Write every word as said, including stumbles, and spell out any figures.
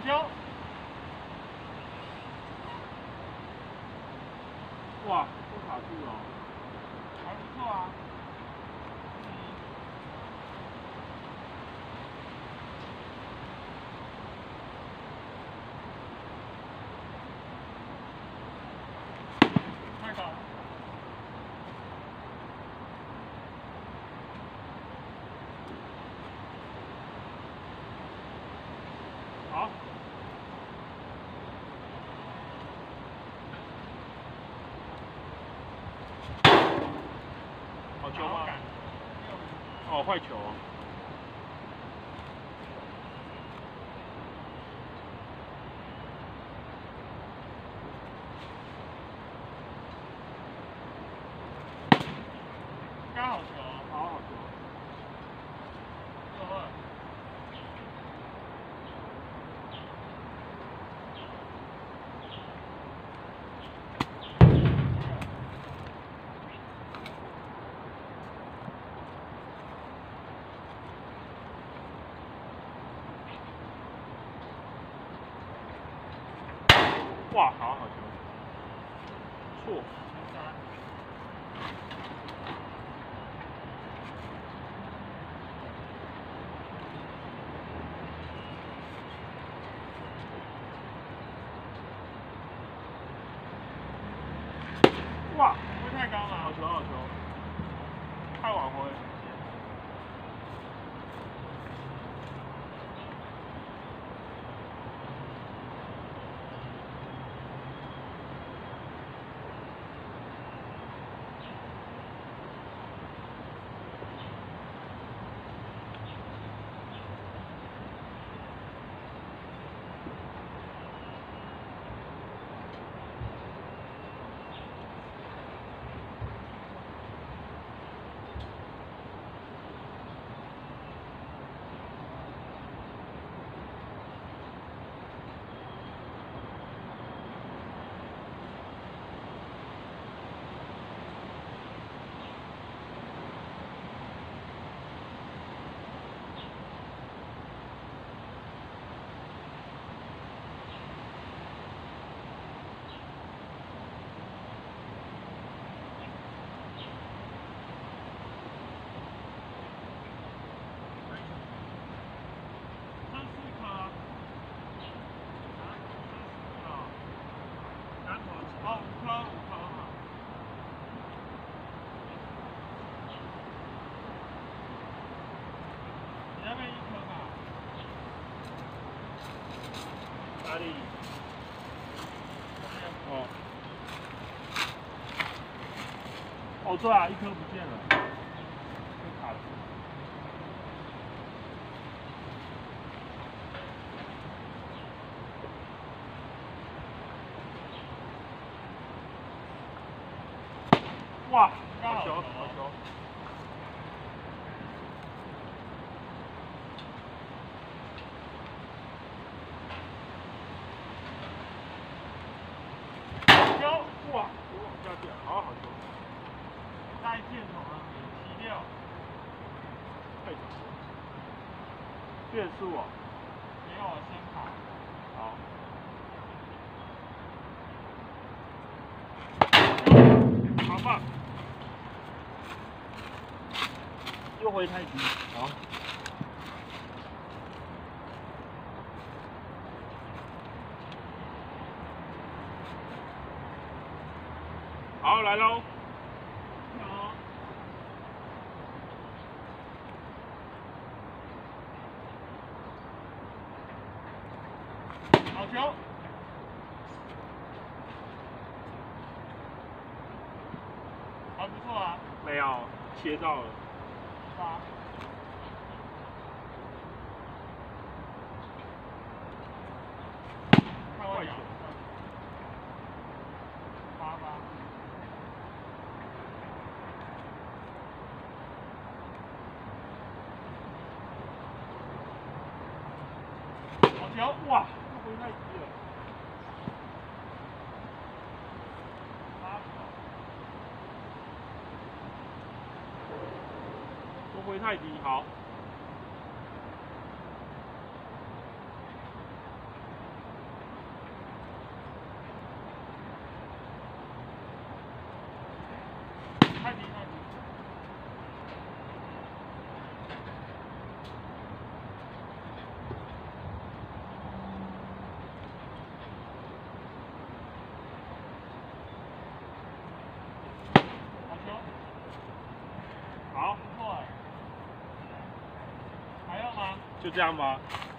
球！哇，不卡住了，还不错啊。太高了。 好，好球吗？哦，坏球。刚好球，好好球。六二。 哇，好好球，错。哇，会太高了，好球好球，太晚回。 哦，五颗，五颗哈。你那边一颗吧？哪里？哦。哦，对啊，一颗不见了，被卡住。哇，好球，好球！球，哇，我往下掉，好好球！再见筒了，七六，太长了。变速哦，没有，先卡。好。 好棒！又回太低，好。好，来喽！好。好球！还不错啊。没有，切到了。八。看外球。八八。好球！哇，这回太低了。八球。这回太低，好。 太低太低。好球。好，不错。还要吗？就这样吧。